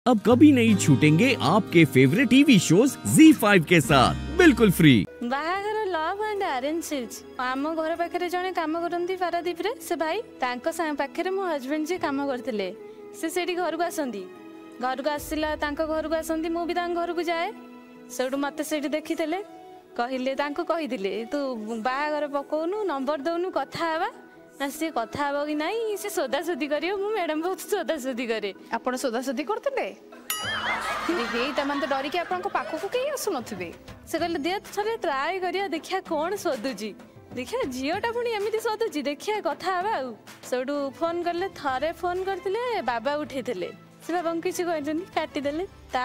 अब कभी नहीं छूटेंगे आपके फेवरेट टीवी शोज ZEE5 के साथ बिल्कुल फ्री। बाहागर लव एंड अरेंज आम घर पाखे जड़े कम करती पारादीप से भाई पाखे मो हजबैंड जी कम करते से घर को आसती घर को आसला घर को आसती मुझे घर को जाए से मत से देखी कहले कही तू बाहागर पकाउनु नंबर दौनु कथा ना सी कथा हे कि नहीं सी सोदासोदी कर मैडम बहुत सोदासोदी करे आपण सोदासोदी करते तो डरिकी आपण पाखक कहीं आसु नथिबे से कहले दे थरे ट्राई करिया देखिया कौन सोदुची देखिया झीटा पुणी एमती सोदुची देखिया कथा हे सेठू फोन कले थरे फोन करते बाबा उठे से बाबा किसी कहते काटिदेले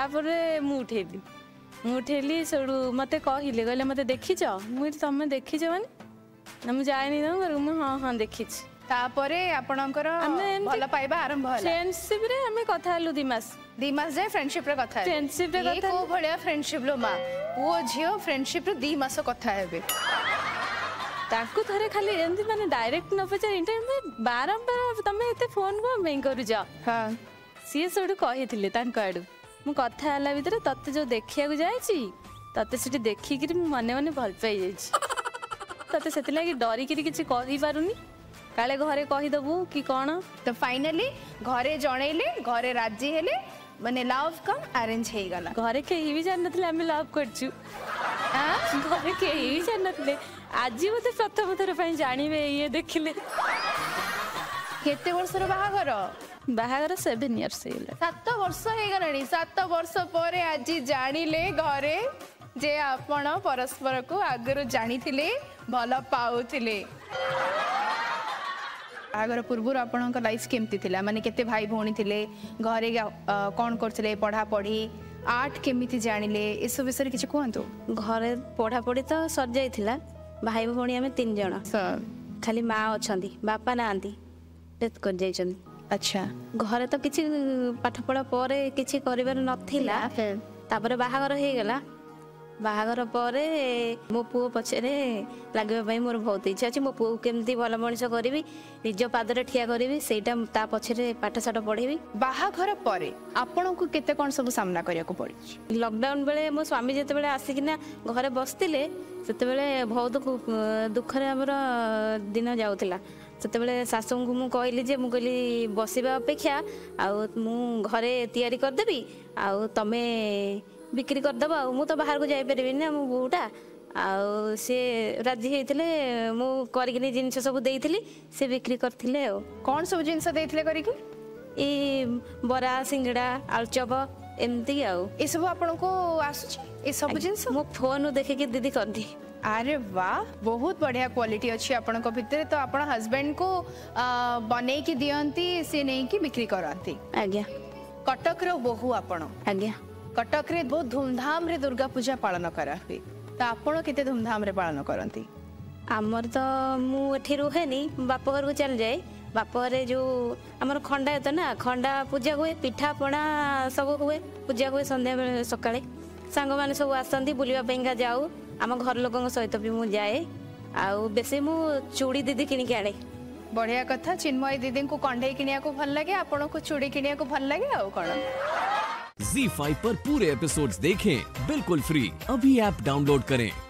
मुझे उठेली सेठू मत कहले मत देखीच मुझे तुम देखीच माने ना मुझे जाए हाँ हाँ देखी भल पाइबा आरंभ फ्रेंडशिप रे हमें कथा हलु 2 मास जाए फ्रेंडशिप रे कथा फ्रेंडशिप रे कथा को भलिया फ्रेंडशिप लो मां पुओ झियो फ्रेंडशिप रे 2 मास कथा हेबे ताकू थरे खाली एंती माने डायरेक्ट न पचार इंटरव्यू में बारंबार तमे एते फोन को मैं करू जा हां सी सोडू कहिथिले तांको आडू मु कथा हला भीतर तते जो देखिया को जायछि तते सिटी देखि कि मने मने भल पाई जायछि तते सेति लागि डरी कि किछि कहि पारुनी काले घरे कहि दबु कि कोन तो फाइनली घरे जणैले घरे राजी हेले माने लव कम अरेंज हे गला घरे केही भी जान नथले हम लव करछु हां घरे केही भी जान नथले आज मते प्रथम थर पई जानिबे ये देखिले केते वर्षर बाहागर बाहागर 7 इयर्स हेले 7 वर्ष हे गलानी 7 वर्ष परे आज जानिले घरे जे आपण परस्पर को आगर जानी थिले भल पाउथिले आगर पूर्व आपणक लाइफ केमती थिला माने केते भाई भौणी थिले घरे कोन करथिले पढ़ा पढ़ी आर्ट केमिति जानिले ए सब विषय किछ कहंतु घरे पढ़ा पढ़ी तो सर जाइथिला भाई भौणी हमें 3 जण खाली माँ अछंती बापा नांती डेथ कर जाइछन अच्छा घरे तो किछि पाठ पढ़ा परे किछि करिवार नथिला तापर बाहागर हे गेला बाहागर परे मो पुओ पछरे लगे मोर बहुत इच्छा अच्छी मो पुओ केमती भल मनीष करी निज पादरे ठिया करी सेटा पछरे पाठशाठ पढ़ेबी बाहागर परे आपण को केते कोन सब सामना करिया को पड़ी लॉकडाउन बेले मो स्वामी जेते बेले आसिकिना घरे बसतिले सेते बेले बहुत दुख रे हमर दिन जाउतिला सेते बेले सासू को मु कहली जे मु कहली बसिबा अपेक्षा आ मु घरे तैयारी कर देबी आ तमे बिक्री करदेव मु तो बाहर को जापर ना मो बोटा सी राजी होते मुझे जिनस सब देती से बिक्री करते कौन सब जिनस देते बरा सिंगड़ा आलुचप एमती ये सब आपन को आसुची सब जिनस मो फोन देखिए दीदी कर दी अरे वाह बहुत बढ़िया क्वालिटी अच्छी आपण को भितर तो आपण हस्बैंड को बने की दियंती से नहीं की बिक्री करती आज्ञा कटक रो बहु आपण आज्ञा कटक रे बहुत धूमधाम रे दुर्गा पूजा पालन करा हुए तो आपण केते धूमधाम रे पालन करंती आमर तो मु एठी रुहेनी बाप घर को चल जाए बाप घरे जो आमर खंडा है तो ना खंडा पूजा हुए पिठा पଣା सब हुए पूजा हुए संध्या सकाळे सांग माने सब आसंती बुलिबा पेंगा जाऊ आम घर लोगों सहित भी मु जाए आउ बेसी मु चूड़ी दीदी किनी के आणे बढ़िया कथा चिन्मय दीदी को कंढे किनिया को भल लागे आपण को चूड़ी किनिया को भल लागे आउ कोन ZEE5 पर पूरे एपिसोड्स देखें बिल्कुल फ्री। अभी ऐप डाउनलोड करें।